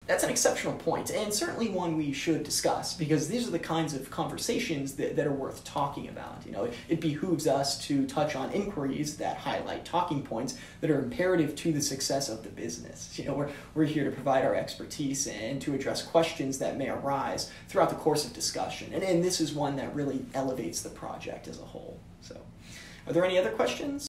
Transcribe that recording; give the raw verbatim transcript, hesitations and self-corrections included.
That's an exceptional point, and certainly one we should discuss, because these are the kinds of conversations that, that are worth talking about. You know, it, it behooves us to touch on inquiries that highlight talking points that are imperative to the success of the business. You know, we're, we're here to provide our expertise and to address questions that may arise throughout the course of discussion, and, and this is one that really elevates the project as a whole. So, are there any other questions?